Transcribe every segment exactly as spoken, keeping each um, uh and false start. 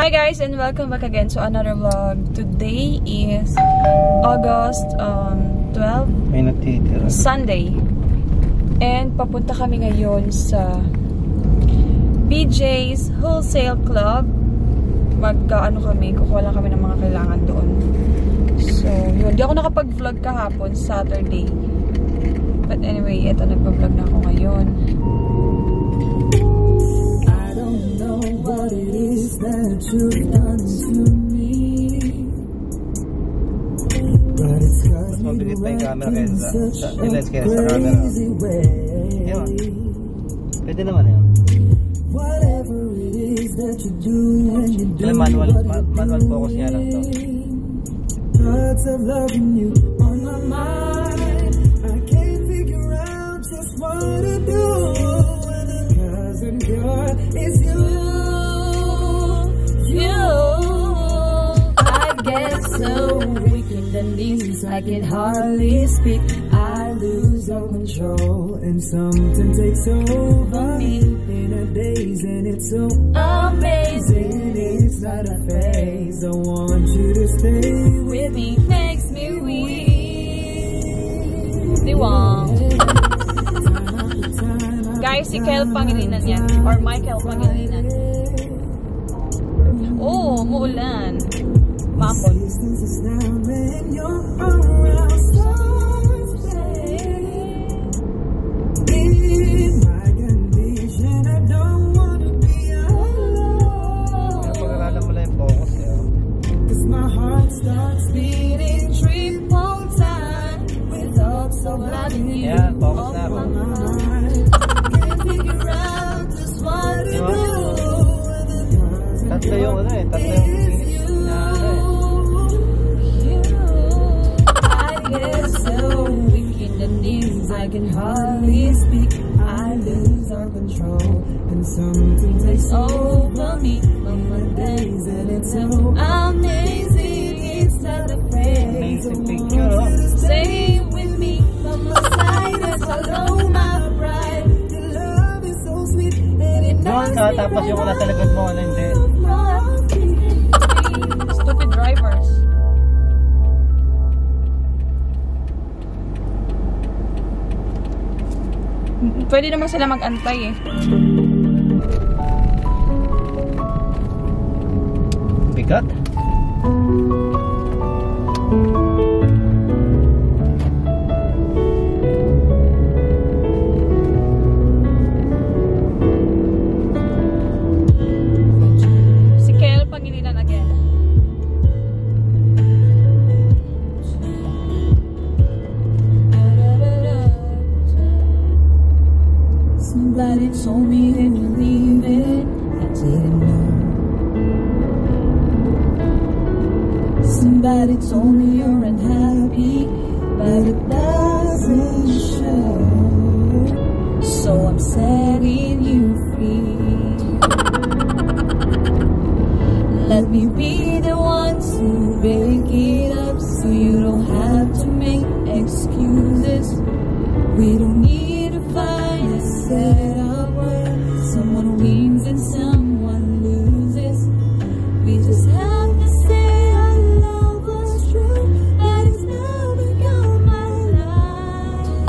Hi guys and welcome back again to another vlog. Today is August um, twelve, may nagtitira. Sunday. And papunta kami ngayon sa B J's Wholesale Club. Mag-ano kami, kukuha lang kami ng mga kailangan doon. So, yun. Di ako nakapag-vlog kahapon, Saturday. But anyway, eto, nagpa-vlog na ako ngayon. What it is that you've done to me, but it's cause you act in such a crazy way. Pwede naman yun. Whatever it is that you do when you do manual, manual focus niya lang to. Thoughts of loving you on my mind, I can't figure out just what to do. Cause the girl is you. So weak in the knees, I can hardly speak. I lose all control and something takes over me in a daze, and it's so amazing. It's not a phase. I want you to stay with me. Makes me weak. Diwang. Guys, si Kel Pangilinan yan. Or Michael Pangilinan. Oh, muulan. Mapon. Pag-aralan mo lang yung focus eh. Yan, focus na ako. Tatlo yung ano eh, tatlo yung I can hardly speak. I lose all control, and something takes over me on my days, and it's so amazing. It's not a phase. amazing picture. Stay with me from my side as I low my pride. Your love is so sweet, and it doon ka, tapos yung wala sa likod mo, ano hindi. Stupid drivers. Pwede naman sila mag-antay eh. Bigat? Si Kel Pangilinan again. Somebody told me that you're leaving, I didn't know. Somebody told me you're unhappy, but it doesn't show. So I'm setting you free. Let me be the one to break it up, so you don't have to make excuses. We don't need to find a setup where someone wins and someone loses. We just have to say our love was true, but it's now become my life.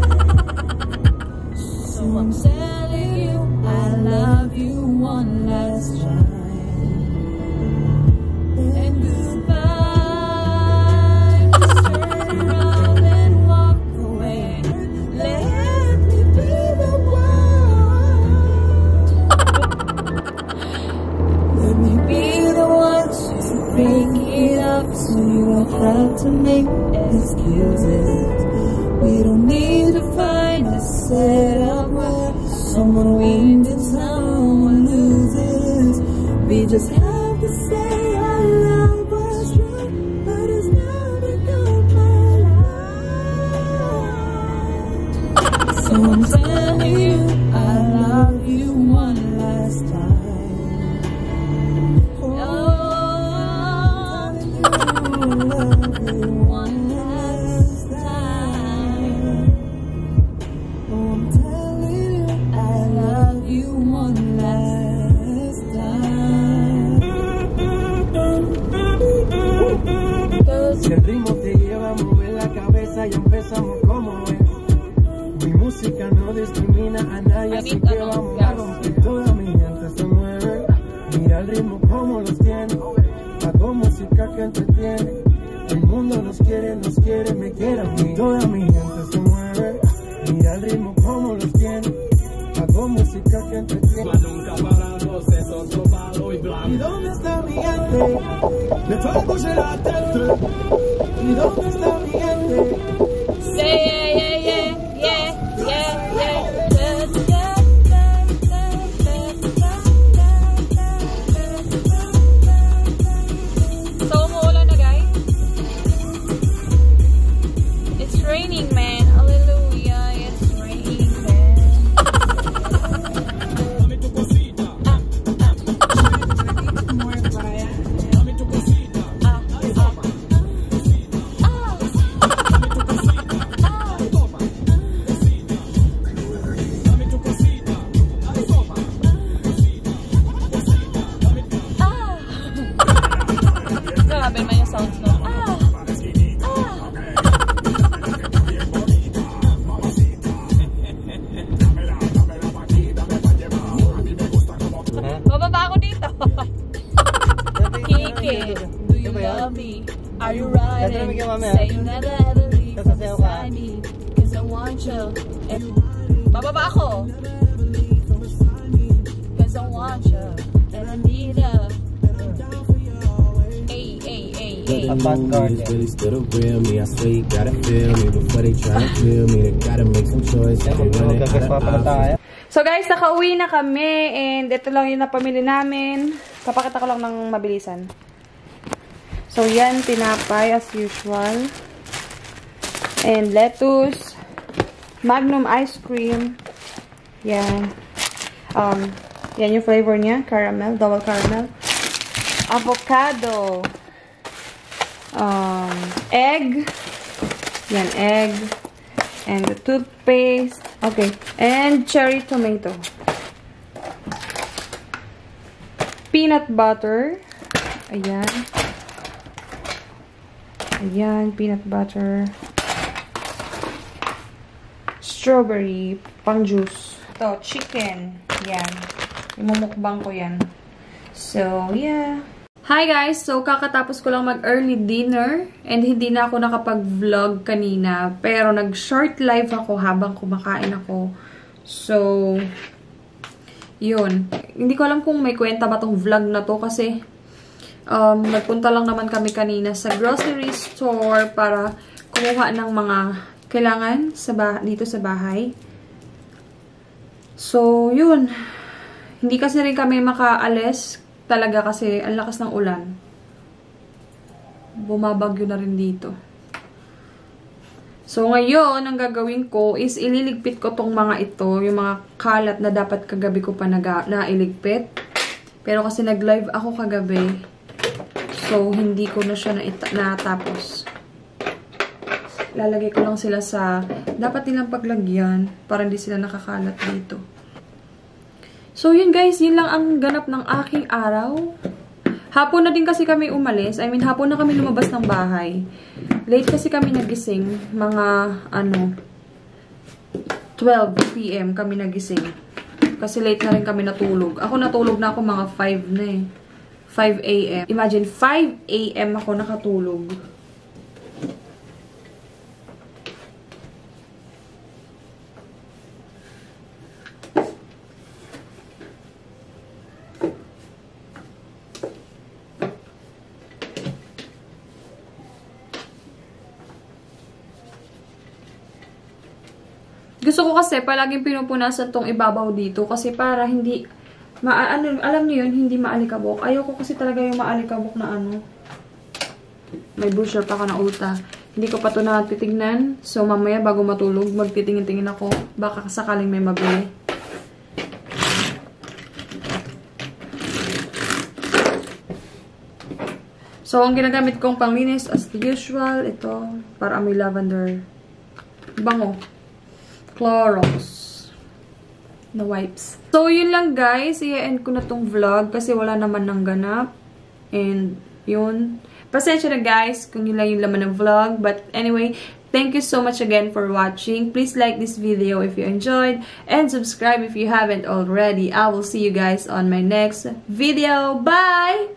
So I'm telling you, I love you one last time. And goodbye. Just turn around and walk away. Let me be the one. Let me be the one to break it up, so you don't have to make excuses. We don't need to find a setup where someone wins and someone loses. We just have to say our love was true, but it's now become my life. So I'm telling you, I love you one last time. Oh, I love you one last time. Oh, I'm telling you, I love you one last time. el ritmo te lleva a mover la cabeza y empezamos como es. Mi música no discrimina a nadie, así que vamos a romper. Toda mi gente se mueve, mira el ritmo como los tiene. Hago música que entretiene, el mundo nos quiere, nos quiere, me quiere a mí. Toda mi gente se mueve, mira el ritmo como los tiene. Hago música que entretiene. ¿Y dónde está mi gente? Le falta ser la tête. ¿Y dónde está mi gente? Say yeah, yeah, yeah, yeah, yeah, yeah. So, umuulan na, guys. It's raining, man. Hallelujah. It's raining, man. Grabe man yung sounds no. Ah! Ah! Bababa ako dito. Kiki, do you love me? Are you riding? Say you never ever leave from beside me. Cause I want you. Bababa ako. Cause I want you. And I need you. Ay, ay, ay, ay. Really stood up real me. I swear you gotta feel me before they try to kill me. They gotta make some choices. So guys, nakauwi na kami and ito lang yung napamili namin. Papakita ko lang ng mabilisan. So yan, tinapay as usual. And lettuce. Magnum ice cream. Yan. Um, yan yung flavor niya. Caramel, double caramel. Avocado. Um, egg. Yan, egg. And the toothpaste. Okay. And cherry tomato. Peanut butter. Ayan. Ayan, peanut butter. Strawberry. Pang juice. Ito, chicken. Yan. Imumukbang ko yan. So, yeah. Hi guys! So, kakatapos ko lang mag-early dinner and hindi na ako nakapag-vlog kanina. Pero nag-short live ako habang kumakain ako. So, yun. Hindi ko alam kung may kwenta ba tong vlog na to kasi um, nagpunta lang naman kami kanina sa grocery store para kumuha ng mga kailangan sa dito sa bahay. So, yun. Hindi kasi rin kami makaalis talaga kasi ang lakas ng ulan. Bumabagyo na rin dito. So, ngayon, ang gagawin ko is ililigpit ko tong mga ito, yung mga kalat na dapat kagabi ko pa nailigpit. Pero kasi nag-live ako kagabi, so hindi ko na siya natapos. Lalagay ko lang sila sa dapat nilang paglagyan para hindi sila nakakalat dito. So, yun guys, yun lang ang ganap ng aking araw. Hapon na din kasi kami umalis. I mean, hapon na kami lumabas ng bahay. Late kasi kami nagising. Mga, ano, twelve p m kami nagising. Kasi late na rin kami natulog. Ako natulog na ako mga five na eh. five a m Imagine, five a m ako nakatulog. Gusto ko kasi palaging pinupunasan tong ibabaw dito kasi para hindi, ma ano, alam niyo yun, hindi maalikabok. Ayoko kasi talaga yung maalikabok na ano. May brochure pa ka na ulta. Hindi ko pa ito natitignan. So mamaya bago matulog, magtitingin-tingin ako. Baka sakaling may mabili. So ang ginagamit kong panglinis as usual, ito, para amoy lavender. Bango. Clorox na wipes. So, yun lang guys. I-end ko na tong vlog kasi wala naman nang ganap. And, Yun. Pasensya na guys kung yun lang yung laman ng vlog. But anyway, thank you so much again for watching. Please like this video if you enjoyed. And subscribe if you haven't already. I will see you guys on my next video. Bye!